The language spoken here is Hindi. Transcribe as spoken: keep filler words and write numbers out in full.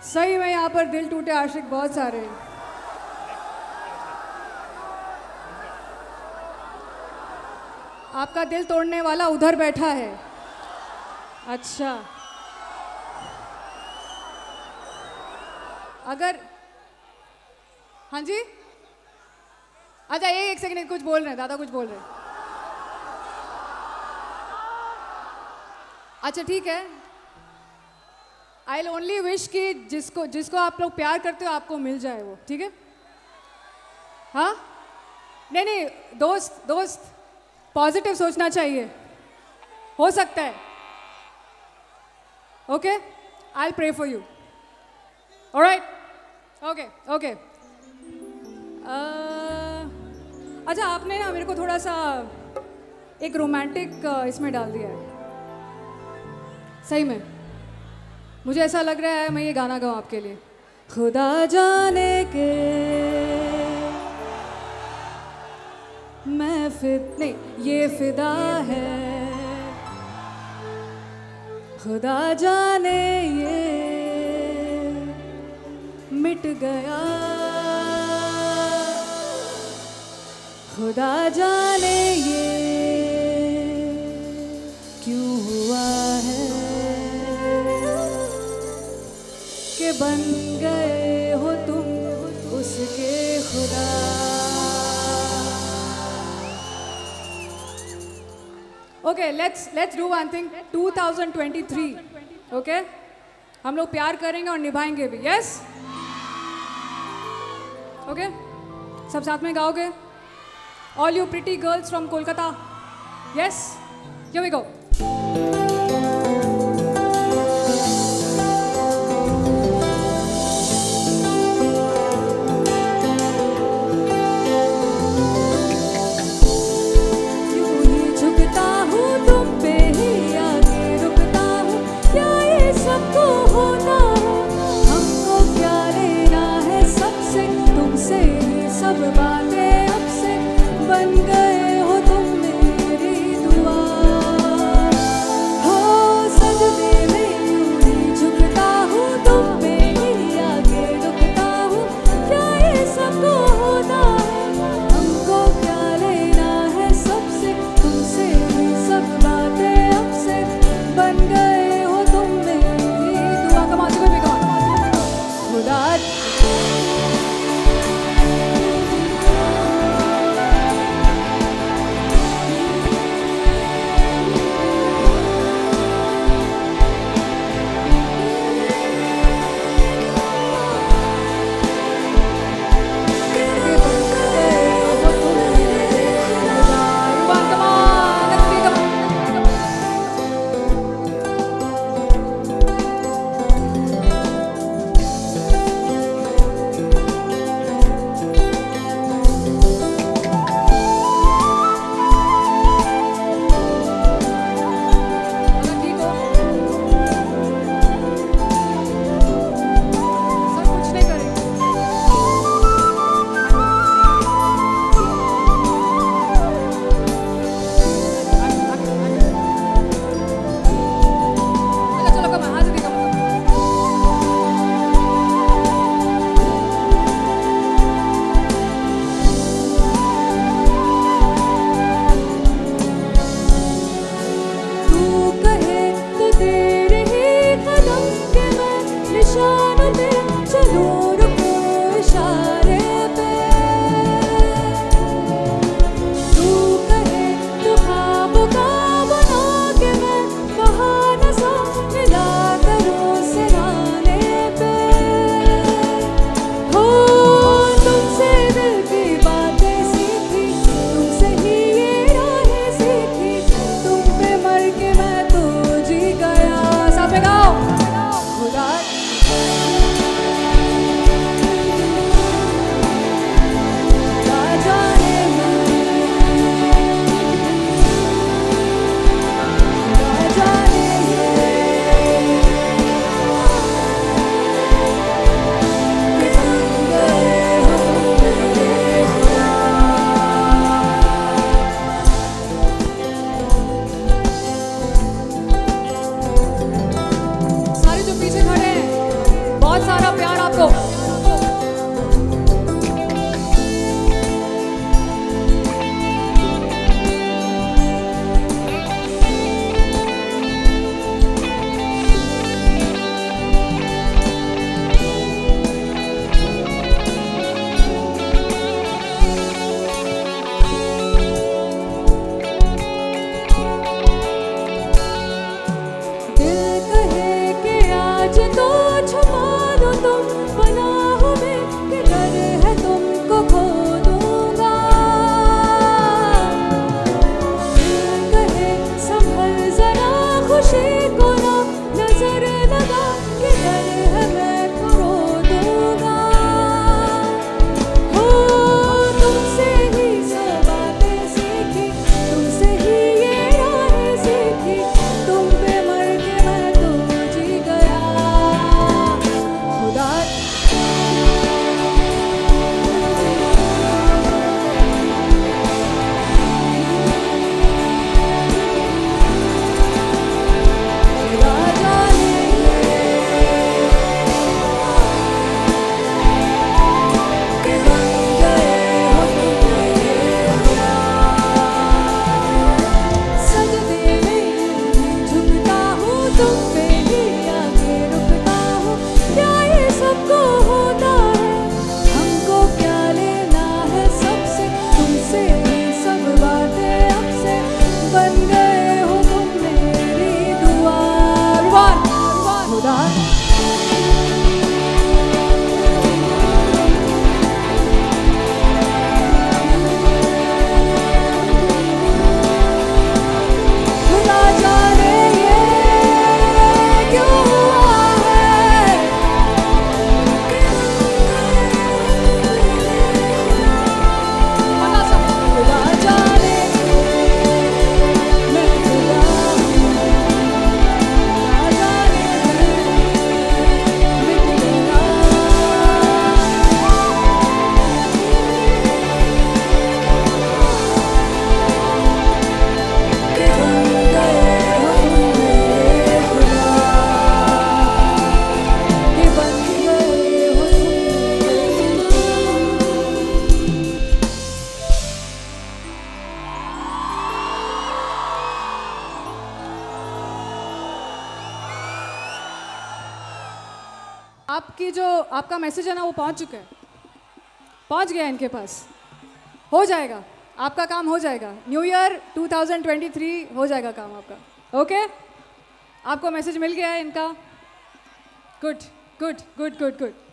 सही में यहाँ पर दिल टूटे आशिक बहुत सारे हैं। आपका दिल तोड़ने वाला उधर बैठा है। अच्छा, अगर हाँ जी, अच्छा ये एक सेकंड, कुछ बोल रहे हैं दादा, कुछ बोल रहे हैं। अच्छा ठीक है, आई विल ओनली विश कि जिसको जिसको आप लोग प्यार करते हो आपको मिल जाए वो, ठीक है? हाँ नहीं नहीं, दोस्त दोस्त पॉजिटिव सोचना चाहिए, हो सकता है। Okay, I will pray for you. Alright, okay okay. अच्छा आपने ना मेरे को थोड़ा सा एक रोमांटिक इसमें डाल दिया है, सही में मुझे ऐसा लग रहा है मैं ये गाना गाऊं आपके लिए। खुदा जाने के मैं फिद नहीं, ये फिदा है, खुदा जाने ये मिट गया, खुदा जाने ये क्यों हुआ है कि बन गए हो तुम उसके खुदा। Okay, let's let's do one thing. Two thousand twenty three, okay, हम लोग प्यार करेंगे और निभाएंगे भी। यस, ओके, सब साथ में गाओगे? All you pretty girls from Kolkata, yes, here we go. सब बातें अब से बन गए हो तुम मेरी दुआ, हो सजदे में यूं ही झुकता हूँ, तुम पे ही आगे रुकता हूँ, क्या ये सबको होता है, हमको क्या लेना है सबसे, तुमसे ही सब बातें अब से बन गए हो तुम मेरी दुआ। कमा चुके भी कमा खुदा। सारा प्यार आपको। आपकी जो आपका मैसेज है ना वो पहुंच चुका है, पहुंच गया इनके पास। हो जाएगा, आपका काम हो जाएगा। New year two thousand twenty three हो जाएगा काम आपका। ओके, आपको मैसेज मिल गया है इनका। Good good good good good.